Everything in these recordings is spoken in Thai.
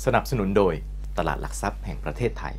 สนับสนุนโดยตลาดหลักทรัพย์แห่งประเทศไทย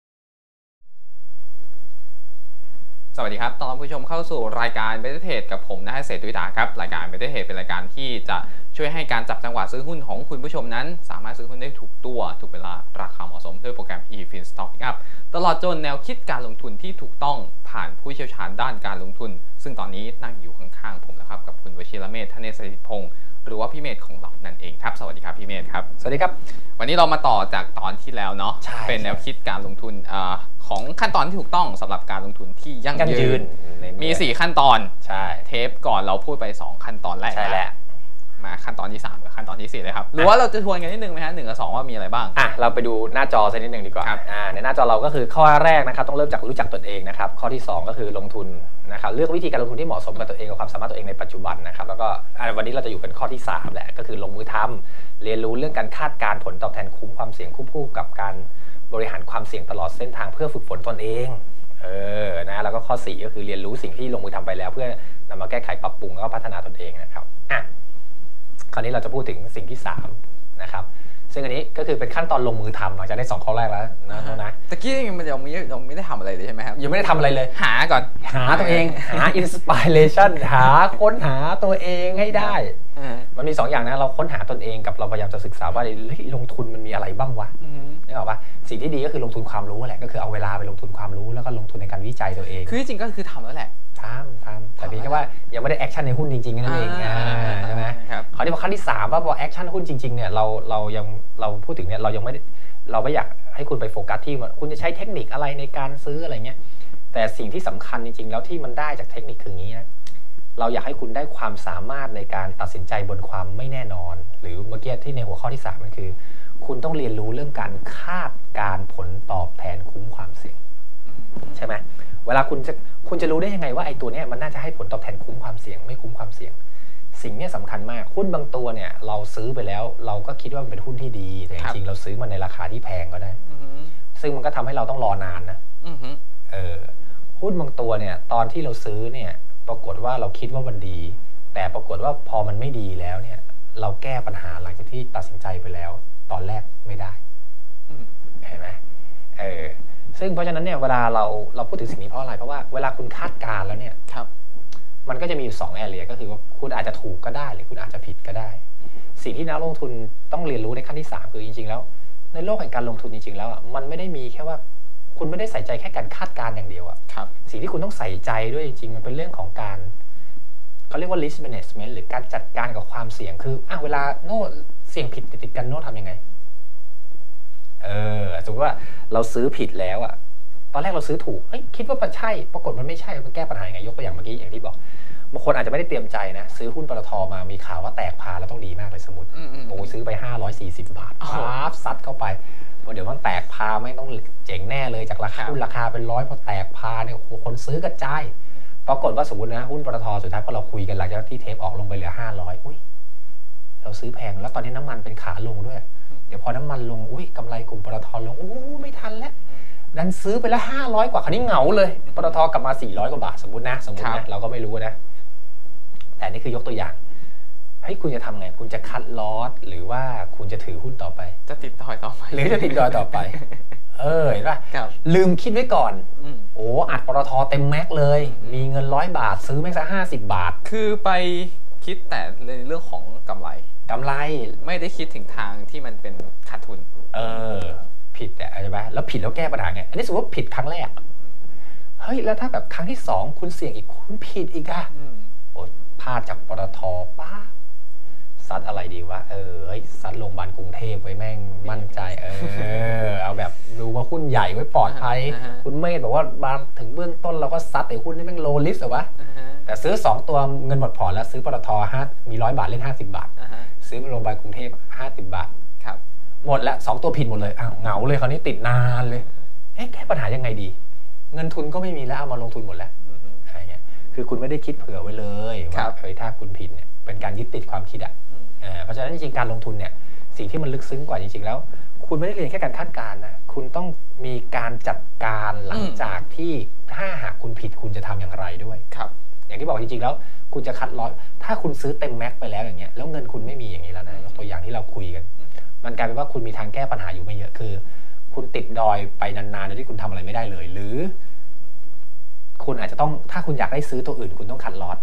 สวัสดีครับต้อนรับผู้ชมเข้าสู่รายการเบต้าเทรดกับผมนะฮะเศรษฐวิทาครับรายการเบต้าเทรดเป็นรายการที่จะช่วยให้การจับจังหวะซื้อหุ้นของคุณผู้ชมนั้นสามารถซื้อหุ้นได้ถูกตัวถูกเวลาราคาเหมาะสมด้วยโปรแกรม eFin Stock Pickup ตลอดจนแนวคิดการลงทุนที่ถูกต้องผ่านผู้เชี่ยวชาญด้านการลงทุนซึ่งตอนนี้นั่งอยู่ข้างๆผมแล้วครับกับคุณวชิรเมธ ธเนศ สถิตพงศ์หรือว่าพี่เมธของเรานั่นเองครับสวัสดีครับพี่เมธครับสวัสดีครับวันนี้เรามาต่อจากตอนที่แล้วเนาะเป็นแนวคิดการลงทุนของขั้นตอนที่ถูกต้องสำหรับการลงทุนที่ยั่งยืนมี4ขั้นตอนใช่เทปก่อนเราพูดไป2ขั้นตอนแรกใช่แล้วมาขั้นตอนที่3กับขั้นตอนที่4เลยครับหรือว่าเราจะทวนกันนิดนึงไหมฮะ1กับ2ว่ามีอะไรบ้างเราไปดูหน้าจอสักนิดนึงดีกว่าในหน้าจอเราก็คือข้อแรกนะครับต้องเริ่มจากรู้จักตนเองนะครับข้อที่2ก็คือลงทุนนะครับเลือกวิธีการลงทุนที่เหมาะสมกับตัวเองกับความสามารถตัวเองในปัจจุบันนะครับแล้วก็วันนี้เราจะอยู่กันข้อที่3แหละก็คือลงมือทำเรียนรู้เรื่องการคาดการณ์ผลตอบแทนคุ้มความเสี่ยงคู่กับการบริหารความเสี่ยงตลอดเส้นทางเพื่อฝึกฝนตนเองแล้วก็ข้อ4ก็คือเรียนรู้สิ่งที่ลงมือทำไปแล้วเพื่อนำมาแก้ไขปรับปรุงแล้วก็พัฒนาตนเองนะครับคราวนี้เราจะพูดถึงสิ่งที่3นะครับซึ่งอันนี้ก็คือเป็นขั้นตอนลงมือทำหลังจากได้2ข้อแรกแล้วนะตะกี้มันยังไม่ได้ทำอะไรเลยใช่ไหมครับยังไม่ได้ทำอะไรเลยหาก่อนหาตัวเองหาอินสปิเรชันหาค้นหาตัวเองให้ได้มันมี2อย่างนะเราค้นหาตนเองกับเราพยายามจะศึกษาว่าลงทุนมันมีอะไรบ้างวะนี่บอกว่าสิ่งที่ดีก็คือลงทุนความรู้แหละก็คือเอาเวลาไปลงทุนความรู้แล้วก็ลงทุนในการวิจัยตัวเองคือจริงก็คือทำแล้วแหละทำแต่เพียงแค่ว่ายังไม่ได้แอคชั่นในหุ้นจริงๆนั่นเองใช่ไหมคราวนี้พอขั้นที่3ว่าพอแอคชั่นหุ้นจริงๆเนี่ยเราพูดถึงเนี่ยเราไม่อยากให้คุณไปโฟกัสที่คุณจะใช้เทคนิคอะไรในการซื้ออะไรเงี้ยแต่สิ่งที่สำคัญจริงๆแล้วที่มันได้จากเทคนิคคืออย่างนี้นะเราอยากให้คุณได้ความสามารถในการตัดสินใจบนความไม่แน่นอนหรือเมื่อกี้ที่ในหัวข้อที่3มันคือคุณต้องเรียนรู้เรื่องการคาดการผลตอบแทนคุ้มความเสี่ยงใช่ไหมเวลาคุณจะรู้ได้ยังไงว่าไอ้ตัวนี้มันน่าจะให้ผลตอบแทนคุ้มความเสี่ยงไม่คุ้มความเสี่ยงสิ่งนี้สำคัญมากหุ้นบางตัวเนี่ยเราซื้อไปแล้วเราก็คิดว่ามันเป็นหุ้นที่ดีแต่จริงๆเราซื้อมันในราคาที่แพงก็ได้ซึ่งมันก็ทำให้เราต้องรอนานนะหุ้นบางตัวเนี่ยตอนที่เราซื้อเนี่ยปรากฏว่าเราคิดว่ามันดีแต่ปรากฏว่าพอมันไม่ดีแล้วเนี่ยเราแก้ปัญหาหลังจากที่ตัดสินใจไปแล้วตอนแรกไม่ได้เห็นไหมซึ่งเพราะฉะนั้นเนี่ยเวลาเราพูดถึงสิ่งนี้เพราะอะไรเพราะว่าเวลาคุณคาดการณ์แล้วเนี่ยมันก็จะมีอยู่2 area ก็คือว่าคุณอาจจะถูกก็ได้หรือคุณอาจจะผิดก็ได้สิ่งที่นักลงทุนต้องเรียนรู้ในขั้นที่3คือจริงๆแล้วในโลกแห่งการลงทุนจริงๆแล้วมันไม่ได้มีแค่ว่าคุณไม่ได้ใส่ใจแค่การคาดการณ์อย่างเดียวสิ่งที่คุณต้องใส่ใจด้วยจริงๆมันเป็นเรื่องของการเขาเรียกว่า risk management หรือการจัดการกับความเสี่ยงคือเวลาเสี่ยงผิดติดกันทำยังไงสมมติว่าเราซื้อผิดแล้วตอนแรกเราซื้อถูกคิดว่ามันใช่ปรากฏมันไม่ใช่มันแก้ปัญหายังไงยกตัวอย่างเมื่อกี้อย่างที่บอกบางคนอาจจะไม่ได้เตรียมใจนะซื้อหุ้นปตท.มามีข่าวว่าแตกพาแล้วต้องดีมากเลยสมมติซื้อไป540 บาทซัดเข้าไปเดี๋ยวมันแตกพาไม่ต้องเจ๋งแน่เลยจากราคาหุ้นราคาเป็น100พอแตกพาเนี่ยคนซื้อกระจายปรากฏว่าสมมตินะหุ้นปตท.สุดท้ายพอเราคุยกันหลังจากที่เทปออกลงไปเหลือ500เราซื้อแพงแล้วตอนนี้น้ำมันเป็นขาลงด้วยเดี๋ยวพอน้ำมันลงกำไรกลุ่มปตท.ลงไม่ทันแล้วดันซื้อไปละ500กว่าคราวนี้เหงาเลยปตท.กลับมา400กว่าบาทสมมตินะเราก็ไม่รู้นะแต่นี่คือยกตัวอย่างคุณจะทำไงคุณจะคัดลอสหรือว่าคุณจะถือหุ้นต่อไปจะติดดอยต่อไปหรือจะติดดอยต่อไปเห็นป่ะลืมคิดไว้ก่อนอัดปตท.เต็มแม็กเลยมีเงิน100 บาทซื้อแม็กซ์50 บาทคือไปคิดแต่ในเรื่องของกำไรไม่ได้คิดถึงทางที่มันเป็นขาดทุนผิดใช่ไหมแล้วผิดแล้วแก้ปัญหาไงอันนี้สมมติว่าผิดครั้งแรกแล้วถ้าแบบครั้งที่2คุณเสี่ยงอีกคุณผิดอีกพลาดจากปตท.ป้าซัดอะไรดีวะซัดโรงพยาบาลกรุงเทพไว้แม่งมั่นใจเอาแบบดูว่าหุ้นใหญ่ไว้ปลอดภัยคุณเมธบอกว่าบางถึงเบื้องต้นเราก็ซัดไอ้หุ้นนี่แม่งโลลิสเหรอวะแต่ซื้อ2ตัวเงินหมดพอแล้วซื้อปตท.มี100 บาทเล่น50 บาทซื้อโรงพยาบาลกรุงเทพ50 บาทหมดแล้ว2ตัวผิดหมดเลยเหงาเลยคราวนี้ติดนานเลยแก้ปัญหายังไงดีเงินทุนก็ไม่มีแล้วเอามาลงทุนหมดแล้วอะไรเงี้ยคือคุณไม่ได้คิดเผื่อไว้เลยว่าถ้าคุณผิดเนี่ยเป็นการยึดติดความคิดเพราะฉะนั้นจริงๆการลงทุนเนี่ยสิ่งที่มันลึกซึ้งกว่าจริงๆแล้วคุณไม่ได้เรียนแค่การคาดการณ์นะคุณต้องมีการจัดการหลังจากที่ถ้าหากคุณผิดคุณจะทำอย่างไรด้วยอย่างที่บอกจริงๆแล้วคุณจะคัดลอสถ้าคุณซื้อเต็มแม็กไปแล้วอย่างเงี้ยแล้วเงินคุณไม่มีอย่างนี้แล้วนะยกตัวอย่างที่เราคุยกันมันกลายเป็นว่าคุณมีทางแก้ปัญหาอยู่ไม่เยอะคือคุณติดดอยไปนานๆโดยที่คุณทำอะไรไม่ได้เลยหรือคุณอาจจะต้องถ้าคุณอยากได้ซื้อตัวอื่นคุณต้องคัดลอต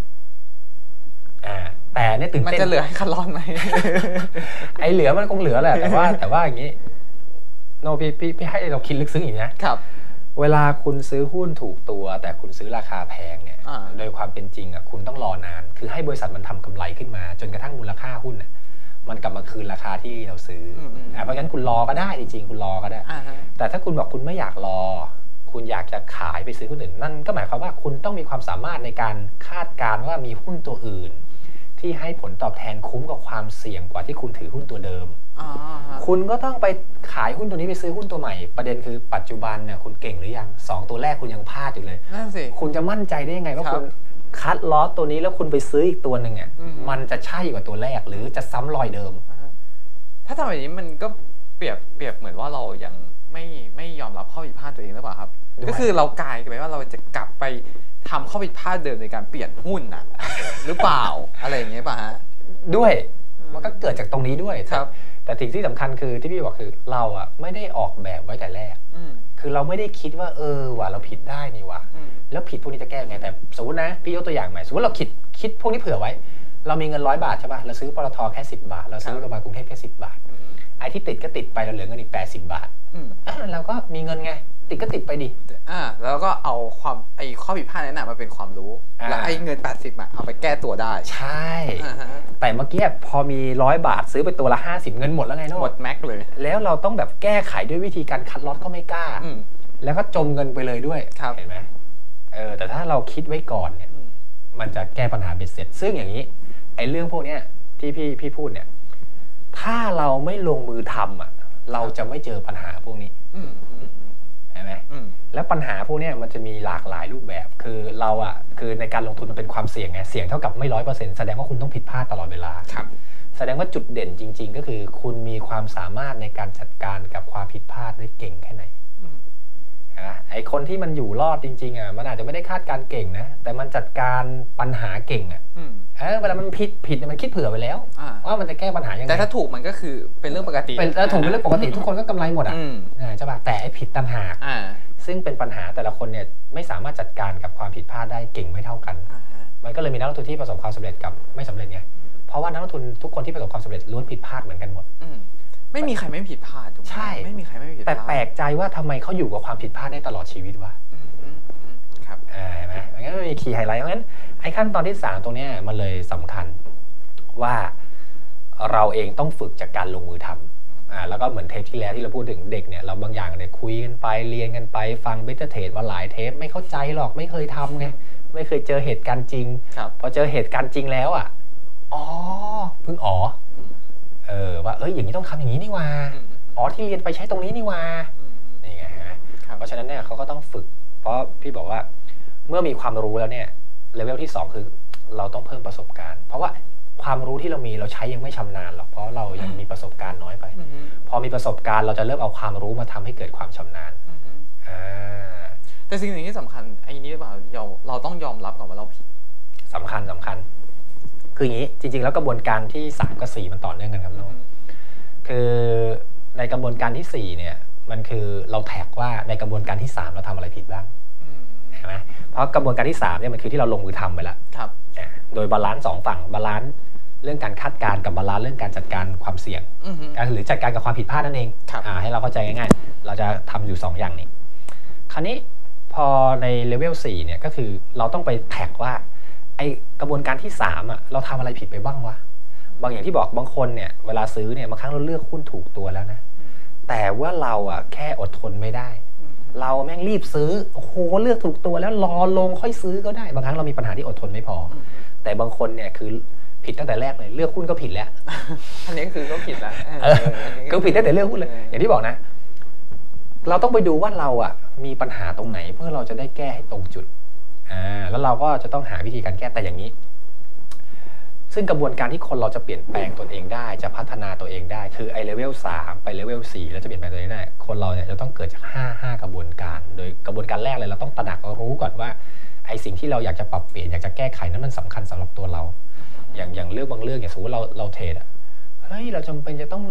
แต่เนี่ยตื่นเต้นมันจะเหลือให้คัดลอตไหมไอเหลือมันคงเหลือแหละแต่ว่าอย่างนี้โนพี่ให้เราคิดลึกซึ้งอย่างนี้นะครับเวลาคุณซื้อหุ้นถูกตัวแต่คุณซื้อราคาแพงเนี่ยโดยความเป็นจริงอ่ะคุณต้องรอนานคือให้บริษัทมันทำกำไรขึ้นมาจนกระทั่งมูลค่าหุ้นมันกลับมาคืนราคาที่เราซื้อเพราะงั้นคุณรอก็ได้จริงๆคุณรอก็ได้แต่ถ้าคุณบอกคุณไม่อยากรอคุณอยากจะขายไปซื้อหุ้นอื่นนั่นก็หมายความว่าคุณต้องมีความสามารถในการคาดการณ์ว่ามีหุ้นตัวอื่นที่ให้ผลตอบแทนคุ้มกับความเสี่ยงกว่าที่คุณถือหุ้นตัวเดิมคุณก็ต้องไปขายหุ้นตัวนี้ไปซื้อหุ้นตัวใหม่ประเด็นคือปัจจุบันเนี่ยคุณเก่งหรือยัง2ตัวแรกคุณยังพลาดอยู่เลยนั่นสิคุณจะมั่นใจได้ยังไงว่าคุณคัดลอสตัวนี้แล้วคุณไปซื้ออีกตัวหนึ่งเนี่ยมันจะใช่กว่าตัวแรกหรือจะซ้ำรอยเดิมถ้าทำแบบนี้มันก็เปรียบเหมือนว่าเรายังไม่ยอมรับข้อผิดพลาดตัวเองหรือเปล่าครับก็คือเรากลายไปว่าเราจะกลับไปทำข้อผิดพลาดเดิมในการเปลี่ยนหุ้นน่ะ หรือเปล่าอะไรอย่างเงี้ยป่ะฮะด้วยมันก็เกิดจากตรงนี้ด้วยครับแต่สิ่งที่สำคัญคือที่พี่บอกคือเราอ่ะไม่ได้ออกแบบไว้แต่แรกคือเราไม่ได้คิดว่าว่าเราผิดได้นี่ว่ะแล้วผิดพวกนี้จะแก้ยังไงแต่สมมตินะพี่ยกตัวอย่างใหม่สมมติเราคิดพวกนี้เผื่อไว้เรามีเงิน100 บาทใช่ป่ะเราซื้อปตทแค่10 บาทเราซื้อโรงพยาบาลกรุงเทพแค่10 บาทไอ้ที่ติดก็ติดไปเราเหลือเงินอีก80 บาทเราก็มีเงินไงติดก็ติดไปดิแล้วก็เอาข้อผิดพลาดนั้นมาเป็นความรู้แล้วไอ้เงิน80เอาไปแก้ตัวได้ใช่แต่เมื่อกี้พอมี100 บาทซื้อไปตัวละ50เงินหมดแล้วไงเนาะหมดแม็กเลยแล้วเราต้องแบบแก้ไขด้วยวิธีการคัดลอตก็ไม่กล้าแล้วก็จมเงินไปเลยด้วยเห็นไหมแต่ถ้าเราคิดไว้ก่อนเนี่ยมันจะแก้ปัญหาเบ็ดเสร็จซึ่งอย่างนี้ไอ้เรื่องพวกนี้ที่พี่พูดเนี่ยถ้าเราไม่ลงมือทำเราจะไม่เจอปัญหาพวกนี้ใช่ไหมแล้วปัญหาพวกนี้มันจะมีหลากหลายรูปแบบคือเราคือในการลงทุนมันเป็นความเสี่ยงไงเสี่ยงเท่ากับไม่100%แสดงว่าคุณต้องผิดพลาดตลอดเวลาแสดงว่าจุดเด่นจริงๆก็คือคุณมีความสามารถในการจัดการกับความผิดพลาดได้เก่งแค่ไหนไอคนที่มันอยู่รอดจริงๆมันอาจจะไม่ได้คาดการเก่งนะแต่มันจัดการปัญหาเก่งเวลามันผิดมันคิดเผื่อไปแล้วว่ามันจะแก้ปัญหายังไงแต่ถ้าถูกมันก็คือเป็นเรื่องปกติถ้าถูกเป็นเรื่องปกติทุกคนก็กำไรหมดใช่ป่ะแต่ไอผิดต่างหากซึ่งเป็นปัญหาแต่ละคนเนี่ยไม่สามารถจัดการกับความผิดพลาดได้เก่งไม่เท่ากันมันก็เลยมีนักลงทุนที่ประสบความสำเร็จกับไม่สำเร็จไงเพราะว่านักลงทุนทุกคนที่ประสบความสำเร็จล้วนผิดพลาดเหมือนกันหมดไม่มีใครไม่ผิดพลาดถูกไหมใช่ไม่มีใครไม่ผิดพลาดแต่แปลกใจว่าทำไมเขาอยู่กับความผิดพลาดได้ตลอดชีวิตวะครับเห็นไหมงั้นมันมีคีย์ไฮไลท์เพราะงั้นไอ้ขั้นตอนที่3ตรงนี้มันเลยสำคัญว่าเราเองต้องฝึกจากการลงมือทำแล้วก็เหมือนเทปที่แล้วที่เราพูดถึงเด็กเนี่ยเราบางอย่างเนี่ยคุยกันไปเรียนกันไปฟังเบต้าเทรดมาหลายเทปไม่เข้าใจหรอกไม่เคยทำไงไม่เคยเจอเหตุการณ์จริงพอเจอเหตุการณ์จริงแล้วเพิ่งว่าอย่างนี้ต้องทำอย่างนี้นี่ว่าที่เรียนไปใช้ตรงนี้นี่ว่านี่ไงฮะเพราะฉะนั้นเนี่ยเขาก็ต้องฝึกเพราะพี่บอกว่าเมื่อมีความรู้แล้วเนี่ยเลเวลที่2คือเราต้องเพิ่มประสบการณ์เพราะว่าความรู้ที่เรามีเราใช้ยังไม่ชำนาญหรอกเพราะเรายังมีประสบการณ์น้อยไปพอมีประสบการณ์เราจะเริ่มเอาความรู้มาทำให้เกิดความชำนาญแต่สิ่งหนึ่งที่สำคัญไอ้นี้แบบเราต้องยอมรับก่อนว่าเราผิดสำคัญคืออย่างนี้จริงๆแล้วกระบวนการที่3กับ4มันต่อเนื่องกันครับน้องคือในกระบวนการที่4เนี่ยมันคือเราแท็กว่าในกระบวนการที่3เราทำอะไรผิดบ้างใช่ไหมเพราะกระบวนการที่3เนี่ยมันคือที่เราลงมือทำไปแล้วโดยบาลานซ์2ฝั่งบาลานซ์เรื่องการคาดการณ์กับบาลานซ์เรื่องการจัดการความเสี่ยงหรือจัดการกับความผิดพลาดนั่นเองให้เราเข้าใจง่ายๆเราจะทำอยู่2อย่างนี้คราวนี้พอในเลเวล4เนี่ยก็คือเราต้องไปแท็กว่าไอกระบวนการที่3เราทำอะไรผิดไปบ้างวะบางอย่างที่บอกบางคนเนี่ยเวลาซื้อเนี่ยบางครั้งเราเลือกหุ้นถูกตัวแล้วนะแต่ว่าเราแค่อดทนไม่ได้เราแม่งรีบซื้อโอ้โหเลือกถูกตัวแล้วรอลงค่อยซื้อก็ได้บางครั้งเรามีปัญหาที่อดทนไม่พอแต่บางคนเนี่ยคือผิดตั้งแต่แรกเลยเลือกหุ้นก็ผิดแล้วอันนี้คือก็ผิดแล้วก็ผิดตั้งแต่เลือกหุ้นเลยอย่างที่บอกนะเราต้องไปดูว่าเรามีปัญหาตรงไหนเพื่อเราจะได้แก้ให้ตรงจุดแล้วเราก็จะต้องหาวิธีการแก้แต่อย่างนี้ซึ่งกระบวนการที่คนเราจะเปลี่ยนแปลงตนเองได้จะพัฒนาตัวเองได้คือไอเลเวล3ไปเลเวล4แล้วจะเปลี่ยนแปลงตัวเองได้คนเราเนี่ยจะต้องเกิดจาก5กระบวนการโดยกระบวนการแรกเลยเราต้องตระหนักรู้ก่อนว่าไอสิ่งที่เราอยากจะปรับเปลี่ยนอยากจะแก้ไขนั้นมันสำคัญสำหรับตัวเราอย่างเรื่องบางเรื่องอย่างสมมติเราเทรดเฮ้ยเราจำเป็นจะต้อง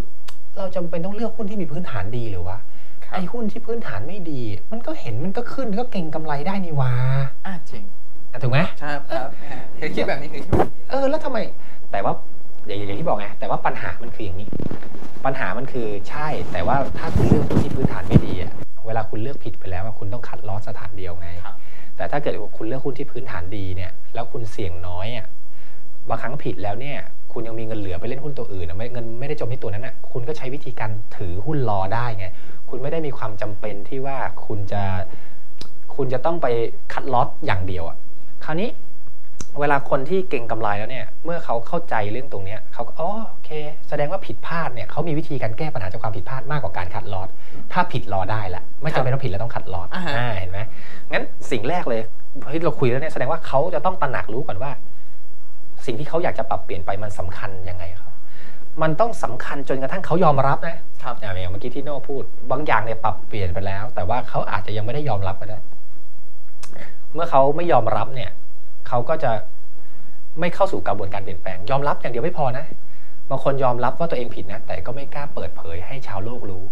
เราจำเป็นต้องเลือกหุ้นที่มีพื้นฐานดีหรือวะไอ้หุ้นที่พื้นฐานไม่ดีมันก็เห็นมันก็ขึ้นก็เก่งกำไรได้นี่วะจริงถูกไหมใช่ครับเคยคิดแบบนี้แล้วทำไมแต่ว่าอย่างที่บอกไงแต่ว่าปัญหามันคืออย่างนี้ปัญหามันคือใช่แต่ว่าถ้าคุณเลือกหุ้นที่พื้นฐานไม่ดีเวลาคุณเลือกผิดไปแล้วคุณต้องคัดลอสสถานเดียวไงแต่ถ้าเกิดคุณเลือกหุ้นที่พื้นฐานดีเนี่ยแล้วคุณเสี่ยงน้อยบางครั้งผิดแล้วเนี่ยคุณยังมีเงินเหลือไปเล่นหุ้นตัวอื่นเงินไม่ได้จมที่ตัวนั้นคุณก็ใช้วิธีการถือหุ้นรอได้ไงคุณไม่ได้มีความจำเป็นที่ว่าคุณจะต้องไปคัดลอสอย่างเดียวคราวนี้เวลาคนที่เก่งกำไรแล้วเนี่ยเมื่อเขาเข้าใจเรื่องตรงนี้เขาก็โอเคแสดงว่าผิดพลาดเนี่ยเขามีวิธีการแก้ปัญหาจากความผิดพลาดมากกว่าการคัดลอสถ้าผิดรอได้แหละไม่จำเป็นต้องผิดแล้วต้องคัดลอสเห็นไหมงั้นสิ่งแรกเลยที่เราคุยแล้วเนี่ยแสดงว่าเขาจะต้องตระหนักรู้ก่อนว่าสิ่งที่เขาอยากจะปรับเปลี่ยนไปมันสำคัญยังไงครับมันต้องสำคัญจนกระทั่งเขายอมรับนะครับอย่างเมื่อกี้ที่โน่พูดบางอย่างเนี่ยปรับเปลี่ยนไปแล้วแต่ว่าเขาอาจจะยังไม่ได้ยอมรับก็ได้เมื่อเขาไม่ยอมรับเนี่ยเขาก็จะไม่เข้าสู่กระบวนการเปลี่ยนแปลงยอมรับอย่างเดียวไม่พอนะบางคนยอมรับว่าตัวเองผิดนะแต่ก็ไม่กล้าเปิดเผยให้ชาวโลกรู้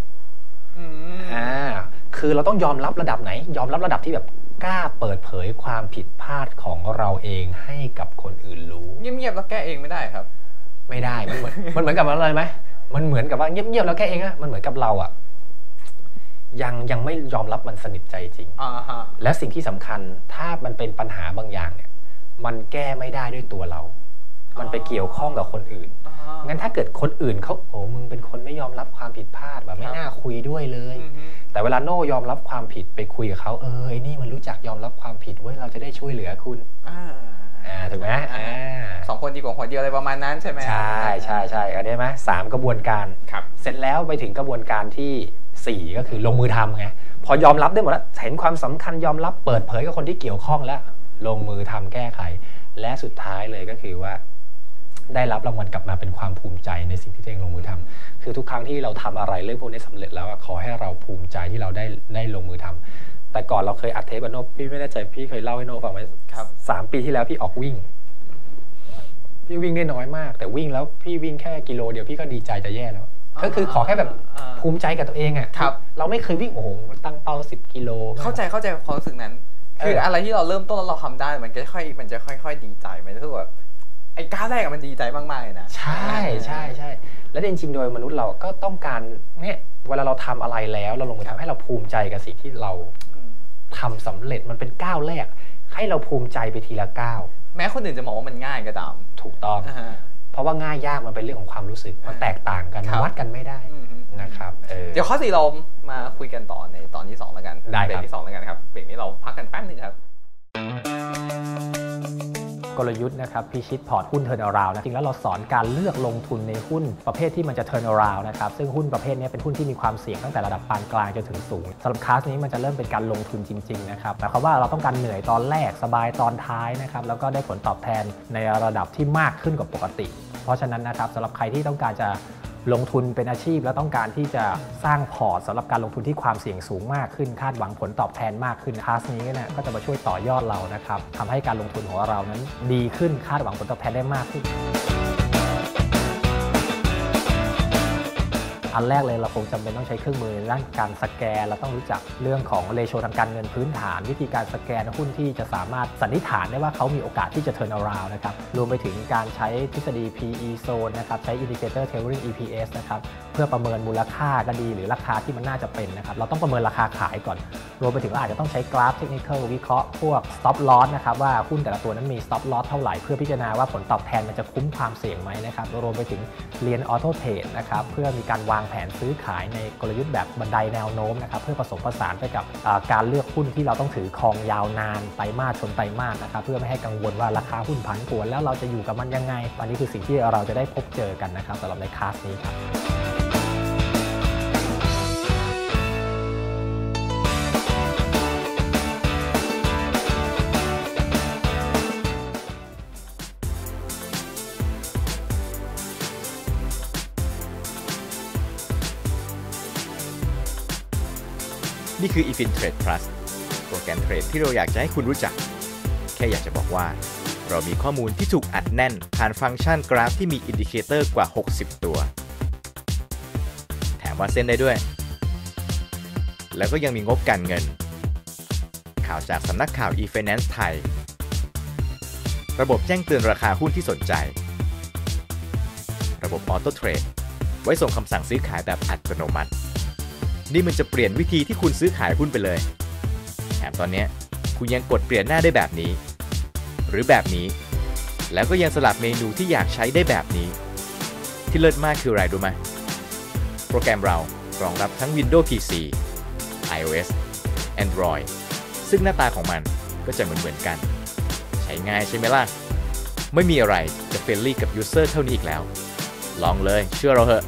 คือเราต้องยอมรับระดับไหนยอมรับระดับที่แบบกล้าเปิดเผยความผิดพลาดของเราเองให้กับคนอื่นรู้เงียบๆแล้วแก้เองไม่ได้ครับไม่ได้มันเหมือนกับอะไรไหมมันเหมือนกับว่าเงียบๆแล้วแก้เองมันเหมือนกับเรายังไม่ยอมรับมันสนิทใจจริงและสิ่งที่สำคัญถ้ามันเป็นปัญหาบางอย่างเนี่ยมันแก้ไม่ได้ด้วยตัวเรามันไปเกี่ยวข้องกับคนอื่นงั้นถ้าเกิดคนอื่นเขามึงเป็นคนไม่ยอมรับความผิดพลาดแบบไม่น่าคุยด้วยเลยแต่เวลาโน่ยอมรับความผิดไปคุยกับเขาไอ้นี่มันรู้จักยอมรับความผิดเว้ยเราจะได้ช่วยเหลือคุณถูกไหม 2 คนดีกว่าคนเดียวอะไรประมาณนั้นใช่ไหมใช่อันนี้ไหม3กระบวนการเสร็จแล้วไปถึงกระบวนการที่4ก็คือลงมือทำไงพอยอมรับได้หมดแล้วเห็นความสำคัญยอมรับเปิดเผยกับคนที่เกี่ยวข้องแล้วลงมือทำแก้ไขและสุดท้ายเลยก็คือว่าได้รับรางวัลกลับมาเป็นความภูมิใจในสิ่งที่ตัวเองลงมือทำคือทุกครั้งที่เราทำอะไรเรื่องพวกนี้สำเร็จแล้วขอให้เราภูมิใจที่เราได้ลงมือทำแต่ก่อนเราเคยอัดเทปกับโน่พี่ไม่แน่ใจพี่เคยเล่าให้โน่ฟังไหม3 ปีที่แล้วพี่ออกวิ่งพี่วิ่งได้น้อยมากแต่วิ่งแล้วพี่วิ่งแค่กิโลเดียวพี่ก็ดีใจจะแย่แล้วก็คือขอแค่แบบภูมิใจกับตัวเองเราไม่เคยวิ่งตั้งเป้า10 กิโลเข้าใจความรู้สึกนั้นคืออะไรที่เราเริ่มต้นแล้วเราทำได้มันจะค่อยดีใจมันรู้สึกว่าไอ้ก้าวแรกมันดีใจมากๆเลยนะใช่แล้วจริงๆโดยมนุษย์เราก็ต้องการเนี่ยเวลาเราทำอะไรแล้วเราลงมือทำให้เราภูมิใจกับสิ่งที่เราทำสำเร็จมันเป็นก้าวแรกให้เราภูมิใจไปทีละก้าวแม้คนอื่นจะมองว่ามันง่ายก็ตามถูกต้องเพราะว่าง่ายยากมันเป็นเรื่องของความรู้สึกมันแตกต่างกันวัดกันไม่ได้นะครับเดี๋ยวข้อ4เรามาคุยกันต่อในตอนที่2แล้วกันเบรกที่2แล้วกันครับเบรกนี้เราพักกันแป๊บนึงครับกลยุทธ์นะครับพิชิตพอร์ตหุ้นเทิร์นอราวด์จริงแล้วเราสอนการเลือกลงทุนในหุ้นประเภทที่มันจะเทิร์นอราวด์นะครับซึ่งหุ้นประเภทนี้เป็นหุ้นที่มีความเสี่ยงตั้งแต่ระดับปานกลางจนถึงสูงสำหรับคลาสนี้มันจะเริ่มเป็นการลงทุนจริงๆนะครับหมายความว่าเราต้องการเหนื่อยตอนแรกสบายตอนท้ายนะครับแล้วก็ได้ผลตอบแทนในระดับที่มากขึ้นกว่าปกติเพราะฉะนั้นนะครับสำหรับใครที่ต้องการจะลงทุนเป็นอาชีพและต้องการที่จะสร้างพอร์ตสำหรับการลงทุนที่ความเสี่ยงสูงมากขึ้นคาดหวังผลตอบแทนมากขึ้นคลาสนี้เนี่ยก็จะมาช่วยต่อยอดเรานะครับทำให้การลงทุนของเรานั้นดีขึ้นคาดหวังผลตอบแทนได้มากขึ้นอันแรกเลยเราคงจำเป็นต้องใช้เครื่องมือด้านการสแกนเราต้องรู้จักเรื่องของเรโชทางการเงินพื้นฐานวิธีการสแกนหุ้นที่จะสามารถสันนิษฐานได้ว่าเขามีโอกาสที่จะ turn around นะครับรวมไปถึงการใช้ทฤษฎี PE zone นะครับใช้ indicator tailoring EPS นะครับเพื่อประเมินมูลค่าก็ดีหรือราคาที่มันน่าจะเป็นนะครับเราต้องประเมินราคาขายก่อนรวมไปถึงเราอาจจะต้องใช้กราฟ technical วิเคราะห์พวก stop loss นะครับว่าหุ้นแต่ละตัวนั้นมี stop loss เท่าไหร่เพื่อพิจารณาว่าผลตอบแทนมันจะคุ้มความเสี่ยงไหมนะครับรวมไปถึงเรียน auto trade นะครับเพื่อมีการวางแผนซื้อขายในกลยุทธ์แบบบันไดแนวโน้มนะครับเพื่อผสมผสานไปกับการเลือกหุ้นที่เราต้องถือครองยาวนานไตรมาสชนไตรมาสนะครับเพื่อไม่ให้กังวลว่าราคาหุ้นผันผวนแล้วเราจะอยู่กับมันยังไงอันนี้คือสิ่งที่เราจะได้พบเจอกันนะครับสำหรับในคลาสนี้ครับนี่คือ eFin Trade Plus โปรแกรมเทรดที่เราอยากจะให้คุณรู้จักแค่อยากจะบอกว่าเรามีข้อมูลที่ถูกอัดแน่นผ่านฟังก์ชันกราฟที่มีอินดิเคเตอร์กว่า60ตัวสามารถเซ็นได้ด้วยแล้วก็ยังมีงบการเงินข่าวจากสำนักข่าว e-finance ไทยระบบแจ้งเตือนราคาหุ้นที่สนใจระบบออโต้เทรดไว้ส่งคำสั่งซื้อขายแบบอัตโนมัตินี่มันจะเปลี่ยนวิธีที่คุณซื้อขายหุ้นไปเลยแถมตอนนี้คุณยังกดเปลี่ยนหน้าได้แบบนี้หรือแบบนี้แล้วก็ยังสลับเมนูที่อยากใช้ได้แบบนี้ที่เลิศมากคืออะไรรู้ไหมโปรแกรมเรารองรับทั้ง Windows PC iOS Android ซึ่งหน้าตาของมันก็จะเหมือนกันใช้ง่ายใช่ไหมล่ะไม่มีอะไรจะเฟรนลี่กับยูเซอร์เท่านี้อีกแล้วลองเลยเชื่อเราเถอะ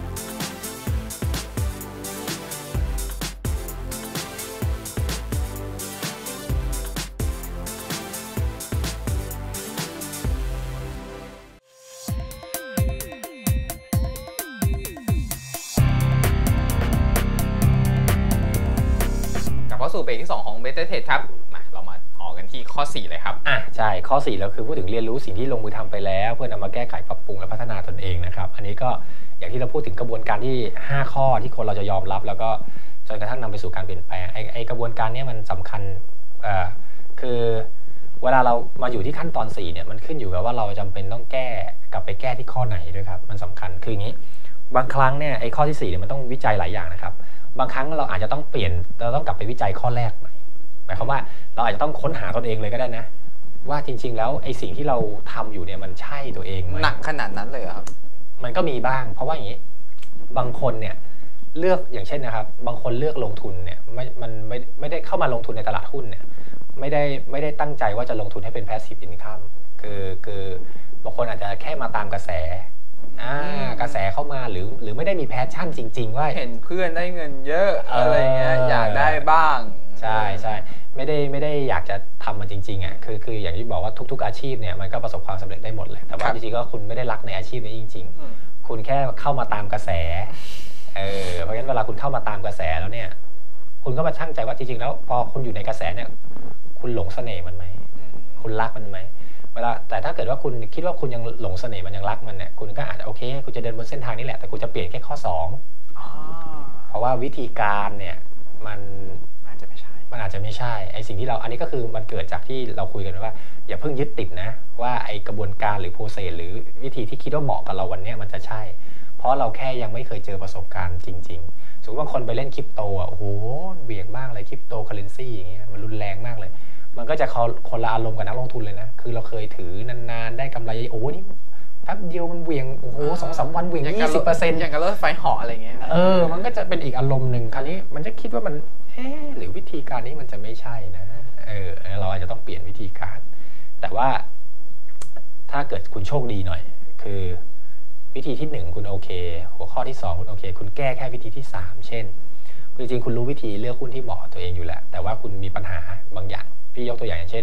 เข้าสู่เบรกที่2ของ Better Trade ครับมาเรามาต่อกันที่ข้อ4เลยครับใช่ข้อ4แล้วคือพูดถึงเรียนรู้สิ่งที่ลงมือทำไปแล้วเพื่อนำมาแก้ไขปรับปรุงและพัฒนาตนเองนะครับอันนี้ก็อย่างที่เราพูดถึงกระบวนการที่5ข้อที่คนเราจะยอมรับแล้วก็จนกระทั่งนำไปสู่การเปลี่ยนแปลงไอกระบวนการนี้มันสำคัญคือเวลาเรามาอยู่ที่ขั้นตอน4เนี่ยมันขึ้นอยู่กับว่าเราจำเป็นต้องแก้กลับไปแก้ที่ข้อไหนด้วยครับมันสำคัญคืออย่างนี้บางครั้งเนี่ยไอข้อที่4เนี่ยมันต้องวิจัยหลายอย่างนะครับบางครั้งเราอาจจะต้องเปลี่ยนเราต้องกลับไปวิจัยข้อแรกใหม่หมายความว่าเราอาจจะต้องค้นหาตนเองเลยก็ได้นะว่าจริงๆแล้วไอ้สิ่งที่เราทำอยู่เนี่ยมันใช่ตัวเองไหมหนักขนาดนั้นเลยครับมันก็มีบ้างเพราะว่าอย่างนี้บางคนเนี่ยเลือกอย่างเช่นนะครับบางคนเลือกลงทุนเนี่ยมันไม่ได้เข้ามาลงทุนในตลาดหุ้นเนี่ยไม่ได้ตั้งใจว่าจะลงทุนให้เป็น passive income คือบางคนอาจจะแค่มาตามกระแสกระแสเข้ามาหรือไม่ได้มีแพชชั่นจริงๆว่าเห็นเพื่อนได้เงินเยอะอะไรเงี้ยอยากได้บ้างใช่ไม่ได้อยากจะทำมันจริงๆอ่ะคืออย่างที่บอกว่าทุกๆอาชีพเนี่ยมันก็ประสบความสำเร็จได้หมดแหละแต่ว่าจริงๆก็คุณไม่ได้รักในอาชีพนี้จริงๆคุณแค่เข้ามาตามกระแสเพราะฉะนั้นเวลาคุณเข้ามาตามกระแสแล้วเนี่ยคุณก็มาชั่งใจว่าจริงๆแล้วพอคุณอยู่ในกระแสเนี่ยคุณหลงเสน่ห์มันไหมคุณรักมันไหมเวลาแต่ถ้าเกิดว่าคุณคิดว่าคุณยังหลงเสน่ห์มันยังรักมันเนี่ยคุณก็อาจจะโอเคคุณจะเดินบนเส้นทางนี้แหละแต่คุณจะเปลี่ยนแค่ข้อ2เพราะว่าวิธีการเนี่ยมันอาจจะไม่ใช่ไอสิ่งที่เราอันนี้ก็คือมันเกิดจากที่เราคุยกันว่าอย่าเพิ่งยึดติดนะว่าไอกระบวนการหรือโปรเซสหรือวิธีที่คิดว่าเหมาะกับเราวันนี้มันจะใช่เพราะเราแค่ยังไม่เคยเจอประสบการณ์จริงๆสมมติบางคนไปเล่นคริปโตอ่ะโอ้โหเบี่ยงมากเลยคริปโตเคอเรนซีอย่างเงี้ยมันรุนแรงมากเลยมันก็จะคนละอารมณ์กับนักลงทุนเลยนะคือเราเคยถือนานๆได้กำไรโอ้นี่แป๊บเดียวมันเหวี่ยงโอ้โห2-3 วันเหวี่ยง 20% อย่างกับรถไฟเหาะอะไรเงี้ยมันก็จะเป็นอีกอารมณ์หนึ่งคราวนี้มันจะคิดว่ามันหรือวิธีการนี้มันจะไม่ใช่นะเราอาจจะต้องเปลี่ยนวิธีการแต่ว่าถ้าเกิดคุณโชคดีหน่อยคือวิธีที่1คุณโอเคหัวข้อที่2คุณโอเคคุณแก้แค่วิธีที่3เช่นจริงๆคุณรู้วิธีเลือกหุ้นที่เหมาะตัวเองอยู่แล้วแต่ว่าคุณมีปัญหาบางอย่างพี่ยกตัวอย่างเช่น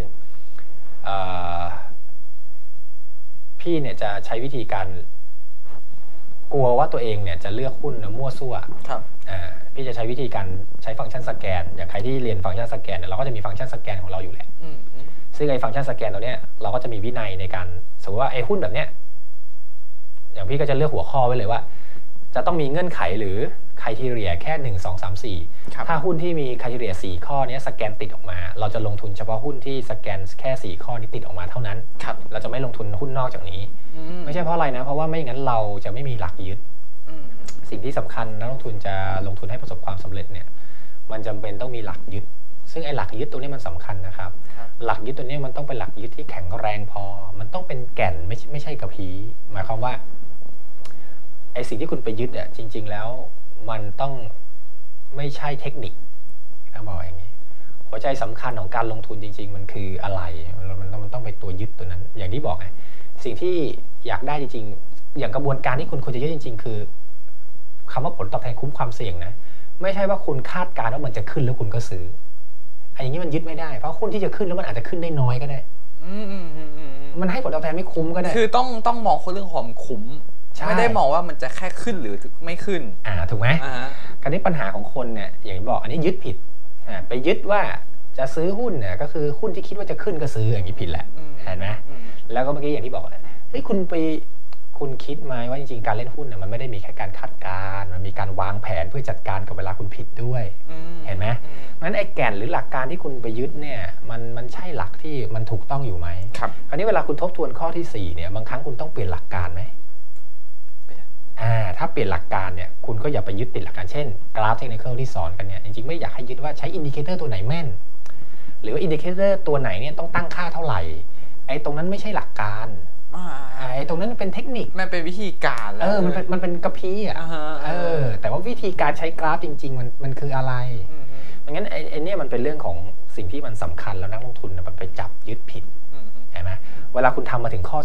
พี่เนี่ยจะใช้วิธีการกลัวว่าตัวเองเนี่ยจะเลือกหุ้นมั่วซั่วครับพี่จะใช้วิธีการใช้ฟังก์ชันสแกนอย่างใครที่เรียนฟังก์ชันสแกนเนี่ยเราก็จะมีฟังก์ชันสแกนของเราอยู่แหละซึ่งไอ้ฟังก์ชันสแกนตัวเนี้ยเราก็จะมีวินัยในการสมมติว่าไอ้หุ้นแบบเนี้ยอย่างพี่ก็จะเลือกหัวข้อไว้เลยว่าจะต้องมีเงื่อนไขหรือไครทีเรียแค่1 2 3 4ถ้าหุ้นที่มีไครทีเรีย4ข้อนี้สแกนติดออกมาเราจะลงทุนเฉพาะหุ้นที่สแกนแค่4ข้อนี้ติดออกมาเท่านั้นเราจะไม่ลงทุนหุ้นนอกจากนี้ไม่ใช่เพราะอะไรนะเพราะว่าไม่งั้นเราจะไม่มีหลักยึดสิ่งที่สำคัญนักลงทุนจะลงทุนให้ประสบความสำเร็จเนี่ยมันจำเป็นต้องมีหลักยึดซึ่งไอ้หลักยึดตัวนี้มันสำคัญนะครับหลักยึดตัวนี้มันต้องเป็นหลักยึดที่แข็งแรงพอมันต้องเป็นแก่นไม่ใช่กระพี้หมายความว่าไอ้สิ่งที่คุณไปยึดจริงๆแล้วมันต้องไม่ใช่เทคนิคต้องบอกอย่างนี้หัวใจสำคัญของการลงทุนจริงๆมันคืออะไรมันต้องไปตัวยึดตัวนั้นอย่างที่บอกไงสิ่งที่อยากได้จริงๆอย่างกระบวนการที่คุณควรจะยึดจริงๆคือคำว่าผลตอบแทนคุ้มความเสี่ยงนะไม่ใช่ว่าคุณคาดการณ์ว่ามันจะขึ้นแล้วคุณก็ซื้อไอ้อย่างนี้มันยึดไม่ได้เพราะหุ้นที่จะขึ้นแล้วมันอาจจะขึ้นได้น้อยก็ได้มันให้ผลตอบแทนไม่คุ้มก็ได้คือต้องมองเรื่องความคุ้มไม่ได้มองว่ามันจะแค่ขึ้นหรือไม่ขึ้นถูกไหมคราวนี้ปัญหาของคนเนี่ยอย่างที่บอกอันนี้ยึดผิดไปยึดว่าจะซื้อหุ้นเนี่ยก็คือหุ้นที่คิดว่าจะขึ้นก็ซื้ออย่างนี้ผิดแหละเห็นไหมแล้วก็เมื่อกี้อย่างที่บอกเฮ้ยคุณไปคุณคิดไหมว่าจริงๆการเล่นหุ้นเนี่ยมันไม่ได้มีแค่การคาดการณ์มันมีการวางแผนเพื่อจัดการกับเวลาคุณผิดด้วยเห็นไหมเพราะฉะนั้นไอ้แก่นหรือหลักการที่คุณไปยึดเนี่ยมันใช่หลักที่มันถูกต้องอยู่ไหมครับคราวนี้เวลาคุณทบทวนข้อที่4เนี่ยบางครั้งคุณต้องเปลี่ยนหลักการไหมถ้าเปลี่ยนหลักการเนี่ยคุณก็อย่าไปยึดติดหลักการเช่นกราฟเทคนิคที่สอนกันเนี่ยจริงๆไม่อยากให้ยึดว่าใช้อินดิเคเตอร์ตัวไหนแม่นหรือว่าอินดิเคเตอร์ตัวไหนเนี่ยต้องตั้งค่าเท่าไหร่ไอ้ตรงนั้นไม่ใช่หลักการไอ้ตรงนั้นเป็นเทคนิคมันเป็นวิธีการมันเป็นกระพี้แต่ว่าวิธีการใช้กราฟจริงๆมันคืออะไรงั้นไอ้เนี่ยมันเป็นเรื่องของสิ่งที่มันสำคัญแล้วนักลงทุนมันไปจับยึดผิดใช่ไหมเวลาคุณทำมาถึงข้อ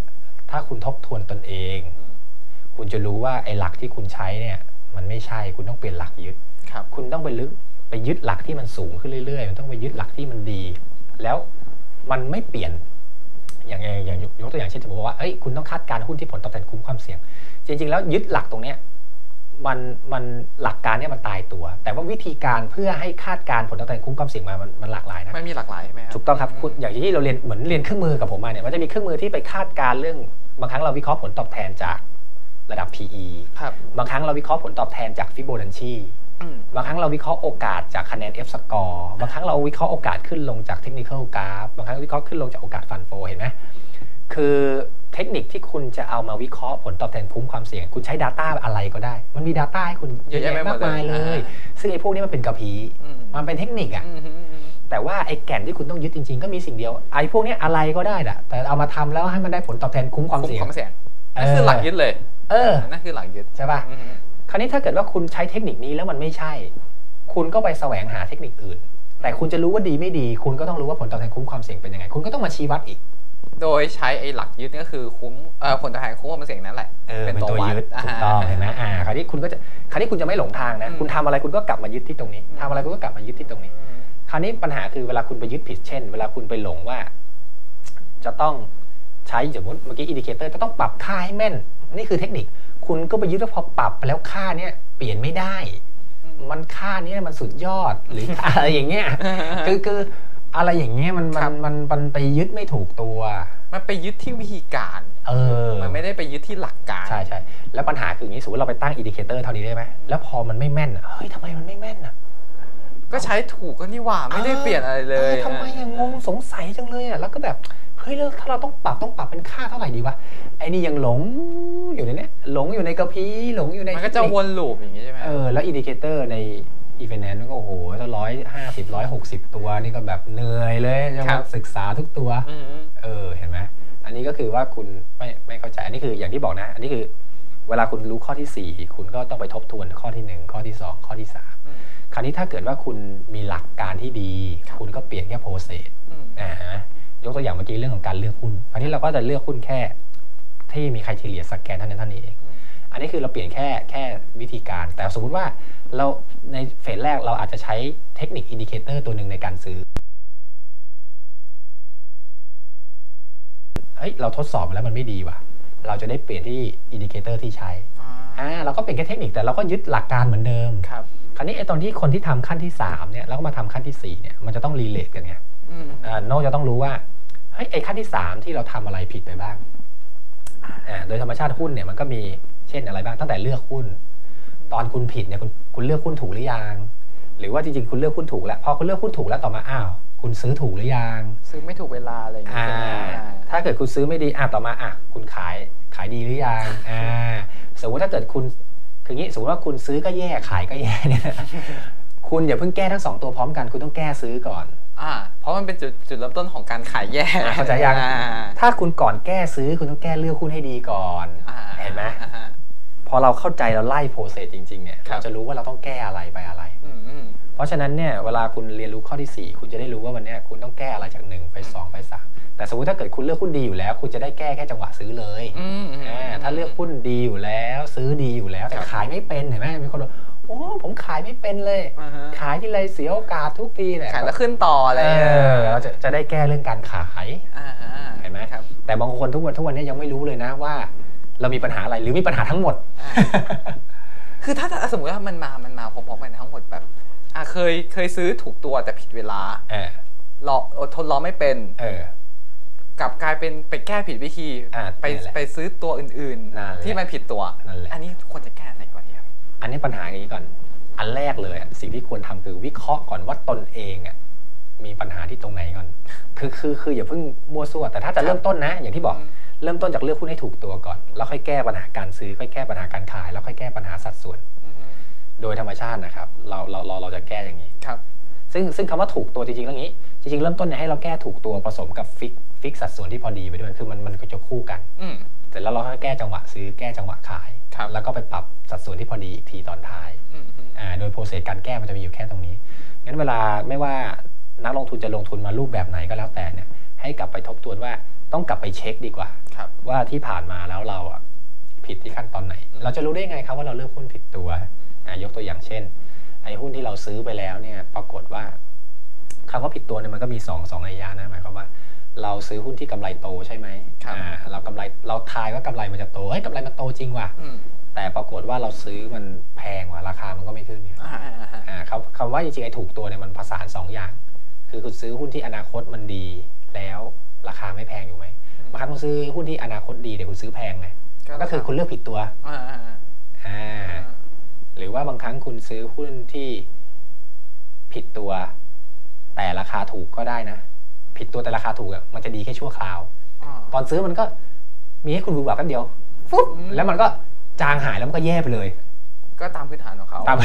4ถ้าคุณทบทวนตนเองคุณจะรู้ว่าไอ้หลักที่คุณใช้เนี่ยมันไม่ใช่คุณต้องเปลี่ยนหลักยึดคุณต้องไปยึดหลักที่มันสูงขึ้นเรื่อยๆมันต้องไปยึดหลักที่มันดีแล้วมันไม่เปลี่ยนอย่างยกตัวอย่างเช่นสมมติว่าคุณต้องคาดการณ์หุ้นที่ผลตอบแทนคุ้มความเสี่ยงจริงๆแล้วยึดหลักตรงเนี้ยมันหลักการเนี่ยมันตายตัวแต่ว่าวิธีการเพื่อให้คาดการณ์ผลตอบแทนคุ้มความเสี่ยงมันหลากหลายนะไม่มีหลากหลายใช่ไหมครับถูกต้องครับอย่างที่เราเรียนเหมือนเรียนเครื่องมือกับผมมาเนี่ยมันจะมีเครื่องมือที่ไปคาดการณ์เรื่องบางครั้งเราวิเคราะห์ผลตอบแทนจากระดับ PE บางครั้งเราวิเคราะห์ผลตอบแทนจากฟิโบนัชชีบางครั้งเราวิเคราะห์โอกาสจากคะแนน F score บางครั้งเราวิเคราะห์โอกาสขึ้นลงจากเทคนิคอลกราฟบางครั้งวิเคราะห์ขึ้นลงจากโอกาสฟันโฟเห็นไหมคือเทคนิคที่คุณจะเอามาวิเคราะห์ผลตอบแทนคุ้มความเสี่ยงคุณใช้ Data อะไรก็ได้มันมี Data ให้คุณเยอะแยะมากมายเลยซึ่งไอ้พวกนี้มันเป็นกระพี้มันเป็นเทคนิคแต่ว่าไอ้แก่นที่คุณต้องยึดจริงๆก็มีสิ่งเดียวไอ้พวกนี้อะไรก็ได้แต่เอามาทำแล้วให้มันได้ผลตอบแทนคุ้มความเสี่ยงนั่นคือหลักยึดเลยนั่นคือหลักยึดใช่ป่ะคราวนี้ถ้าเกิดว่าคุณใช้เทคนิคนี้แล้วมันไม่ใช่คุณก็ไปแสวงหาเทคนิคอื่นแต่คุณจะรู้ว่าดีไม่ดีคุณก็ต้องรู้ว่าผลตอบแทนคุ้มความเสี่ยงเป็นยังไงคุณก็ต้องมาชี้วัดอีกโดยใช้ไอ้หลักยึดก็คือผลตอบแทนคุ้มความเสี่ยงนั่นแหละเป็นตัวยึดถูกต้องเห็นไหมคราวนี้คุณจะไม่หลงทางนะคุณทำอะไรคุณก็กลับมายึดที่ตรงนี้ทำอะไรคุณก็กลับมายึดที่ตรงนี้คราวนี้ปัญหาคือเวลาคุณไปยึดผิดเช่นเวลาคุณไปหลงว่าจะต้องใช้สมมติเมื่อกี้อินดิเคเตอร์จะต้องปรับค่าให้แม่นนี่คือเทคนิคคุณก็ไปยึดว่าพอปรับไปแล้วค่าเนี้ยเปลี่ยนไม่ได้มันค่านี้มันสุดยอดหรืออะไรอย่างเงี้ยคืออะไรอย่างเงี้ยมันไปยึดไม่ถูกตัวมันไปยึดที่วิธีการมันไม่ได้ไปยึดที่หลักการใช่แล้วปัญหาคืออย่างนี้สมมติเราไปตั้งอินดิเคเตอร์เท่านี้ได้ไหมแล้วพอมันไม่แม่นเฮ้ยทำไมมันไม่แม่นอ่ะก็ใช้ถูกก็นี่หว่าไม่ได้เปลี่ยนอะไรเลยทำไมงงสงสัยจังเลยอ่ะแล้วก็แบบเฮ้ยถ้าเราต้องปรับเป็นค่าเท่าไหร่ดีวะไอ้นี่ยังหลงอยู่ในนี้หลงอยู่ในกระพี้หลงอยู่ในมันก็จะวนลูปอย่างนี้ใช่ไหมแล้วอินดิเคเตอร์ในe-finance ก็โอ้โหถ้า150 160ตัวนี่ก็แบบเหนื่อยเลยจะมาศึกษาทุกตัวเห็นไหมอันนี้ก็คือว่าคุณไม่เข้าใจอันนี้คืออย่างที่บอกนะอันนี้คือเวลาคุณรู้ข้อที่4คุณก็ต้องไปทบทวนข้อที่1ข้อที่2ข้อที่3คราวนี้ถ้าเกิดว่าคุณมีหลักการที่ดีคุณก็เปลี่ยนแค่โปรเซสยกตัวอย่างเมื่อกี้เรื่องของการเลือกหุ้นคราวนี้เราก็จะเลือกหุ้นแค่ที่มีไครทีเรียสแกนเท่านี้เองอันนี้คือเราเปลี่ยนแค่วิธีการแต่สมมุติว่าเราในเฟสแรกเราอาจจะใช้เทคนิคอินดิเคเตอร์ตัวหนึ่งในการซื้อเราทดสอบมาแล้วมันไม่ดีว่ะเราจะได้เปลี่ยนที่อินดิเคเตอร์ที่ใช้เราก็เปลี่ยนแค่เทคนิคแต่เราก็ยึดหลักการเหมือนเดิมคราวนี้ไอ้ตอนที่คนที่ทำขั้นที่3เนี่ยแล้วก็มาทำขั้นที่4เนี่ยมันจะต้องรีเลทกันไงโน่จะต้องรู้ว่าไอ้ขั้นที่3ที่เราทำอะไรผิดไปบ้างโดยธรรมชาติหุ้นเนี่ยมันก็มีเช่นอะไรบ้างตั้งแต่เลือกหุ้นตอนคุณผิดเนี่ยคุณเลือกหุ้นถูกหรือยังหรือว่าจริงๆคุณเลือกหุ้นถูกแล้วพอคุณเลือกหุ้นถูกแล้วต่อมาคุณซื้อถูกหรือยังซื้อไม่ถูกเวลาอะไรอย่างเงี้ยถ้าเกิดคุณซื้อไม่ดีต่อมาคุณขายดีหรือยังสมมติถ้าเกิดคุณคืองี้สมมติว่าคุณซื้อก็แย่ขายก็แย่เนี่ยคุณอย่าเพิ่งแก้ทั้ง2ตัวพร้อมกันคุณต้องแก้ซื้อก่อนเพราะมันเป็นจุดเริ่มต้นของการขายแย่เข้าใจยังถ้าคุณก่อนแก้ซื้อคุณต้องแก้เลือกหุ้นให้ดีก่อนเห็นไหมพอเราเข้าใจเราไล่โปรเซสจริงๆเนี่ยเราจะรู้ว่าเราต้องแก้อะไรไปอะไรเพราะฉะนั้นเนี่ยเวลาคุณเรียนรู้ข้อที่4คุณจะได้รู้ว่าวันนี้คุณต้องแก้อะไรจาก1ไป2ไป3แต่สมมติถ้าเกิดคุณเลือกหุ้นดีอยู่แล้วคุณจะได้แก้แค่จังหวะซื้อเลยถ้าเลือกหุ้นดีอยู่แล้วซื้อดีอยู่แล้วแต่ขายไม่เป็นเห็นไหมมีคนบอกโอ้ผมขายไม่เป็นเลยขายที่ไรเสียโอกาสทุกทีเลยขายแล้วขึ้นต่อเลยเราจะได้แก้เรื่องการขายเห็นไหมครับแต่บางคนทุกวันนี้ยังไม่รู้เลยนะว่าเรามีปัญหาอะไรหรือมีปัญหาทั้งหมดคือถ้าสมมติว่ามันมาพร้อมๆกันทั้งหมดแบบเคยซื้อถูกตัวแต่ผิดเวลารออดทนรอไม่เป็นกลับกลายเป็นไปแก้ผิดวิธีไปซื้อตัวอื่นๆที่มันผิดตัวอันนี้ควรจะแก้ไหนก่อนดีครับอันนี้ปัญหาอย่างนี้ก่อนอันแรกเลยสิ่งที่ควรทำคือวิเคราะห์ก่อนว่าตนเองมีปัญหาที่ตรงไหนก่อนคืออย่าเพิ่งมั่วซั่วแต่ถ้าจะเริ่มต้นนะอย่างที่บอกเริ่มต้นจากเลือกหุ้นให้ถูกตัวก่อนแล้วค่อยแก้ปัญหาการซื้อค่อยแก้ปัญหาการขายแล้วค่อยแก้ปัญหาสัดส่วนโดยธรรมชาตินะครับเราจะแก้อย่างนี้ครับซึ่งคำว่าถูกตัวจริงๆแล้วนี้จริงๆเริ่มต้นเนี่ยให้เราแก้ถูกตัวผสมกับฟิกสัดส่วนที่พอดีไปด้วยคือมันก็จะคู่กันเสร็จแล้วเราค่อยแก้จังหวะซื้อแก้จังหวะขายแล้วก็ไปปรับสัดส่วนที่พอดีอีกทีตอนท้ายโดยโปรเซสการแก้มันจะมีอยู่แค่ตรงนี้งั้นเวลาไม่ว่านักลงทุนจะลงทุนมารูปแบบไหนก็แล้วแต่เนี่ยให้กลับไปทบทวนว่าต้องกลับไปเช็คดีกว่าว่าที่ผ่านมาแล้วเราผิดที่ขั้นตอนไหนเราจะรู้ได้ไงครับว่าเราเลือกหุ้นผิดตัวยกตัวอย่างเช่นไอ้หุ้นที่เราซื้อไปแล้วเนี่ยปรากฏว่าคำว่าผิดตัวเนี่ยมันก็มี2นัยยะนะหมายความว่าเราซื้อหุ้นที่กำไรโตใช่ไหมเราทายว่ากำไรมันจะโตเฮ้ยกำไรมันโตจริงว่ะแต่ปรากฏว่าเราซื้อมันแพงว่ะราคามันก็ไม่ขึ้นเนี่ยคำว่าจริงๆไอ้ถูกตัวเนี่ยมันผสาน2อย่างคือคุณซื้อหุ้นที่อนาคตมันดีแล้วราคาไม่แพงอยู่ไหมบางครั้งคุณซื้อหุ้นที่อนาคตดีแต่คุณซื้อแพงไงก็คือคุณเลือกผิดตัวหรือว่าบางครั้งคุณซื้อหุ้นที่ผิดตัวแต่ราคาถูกก็ได้นะผิดตัวแต่ราคาถูกมันจะดีแค่ชั่วคราวตอนซื้อมันก็มีให้คุณดูแบบแป๊บเดียวฟุ๊บแล้วมันก็จางหายแล้วมันก็แย่ไปเลยก็ตามพื้นฐานของเขาตาม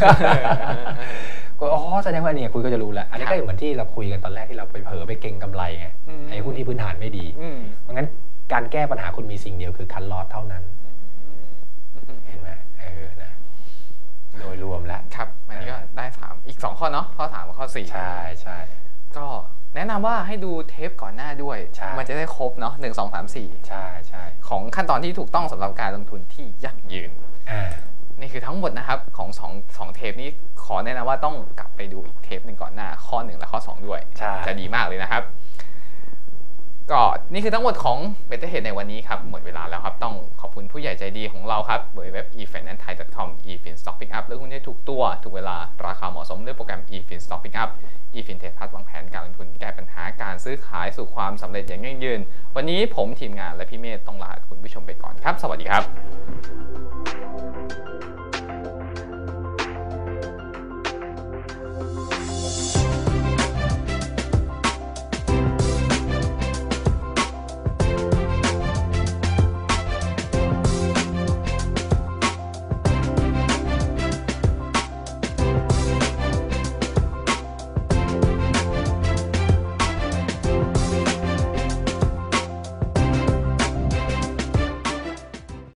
ก็แสดงว่าเนี่ยคุณก็จะรู้แล้วอันนี้ก็เหมือนที่เราคุยกันตอนแรกที่เราไปเผลอไปเก่งกำไรไงไอ้หุ้นที่พื้นฐานไม่ดีเพราะงั้นการแก้ปัญหาคุณมีสิ่งเดียวคือคัทลอสเท่านั้นเห็นไหมนะโดยรวมแล้วครับอันนี้ก็ได้3อีก2ข้อเนาะข้อ3กับข้อ4 ใช่ก็แนะนำว่าให้ดูเทปก่อนหน้าด้วยมันจะได้ครบเนาะ1 2 3 4 ใช่ของขั้นตอนที่ถูกต้องสำหรับการลงทุนที่ยั่งยืนนี่คือทั้งหมดนะครับของ2เทปนี้ขอแนะนำว่าต้องกลับไปดูอีกเทปหนึ่งก่อนหน้าข้อ1และข้อ2ด้วยจะดีมากเลยนะครับก็นี่คือทั้งหมดของ Better Head ในวันนี้ครับหมดเวลาแล้วครับต้องขอบคุณผู้ใหญ่ใจดีของเราครับเว็บ efinancethai.com efin stock pickup เลือกหุ้นให้ถูกตัวถูกเวลาราคาเหมาะสมด้วยโปรแกรม efin stock pickup efin trade plus วางแผนการลงทุนแก้ปัญหาการซื้อขายสู่ความสำเร็จอย่างยั่งยืนวันนี้ผมทีมงานและพี่เมธต้องลาคุณผู้ชมไปก่อนครับสวัสดีครับ